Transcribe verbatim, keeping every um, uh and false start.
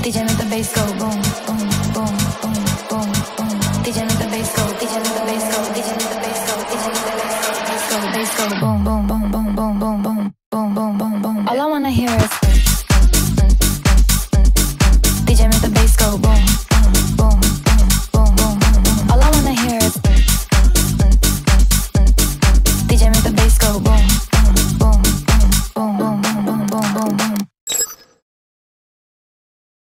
D J make the bass go boom, boom, boom, boom.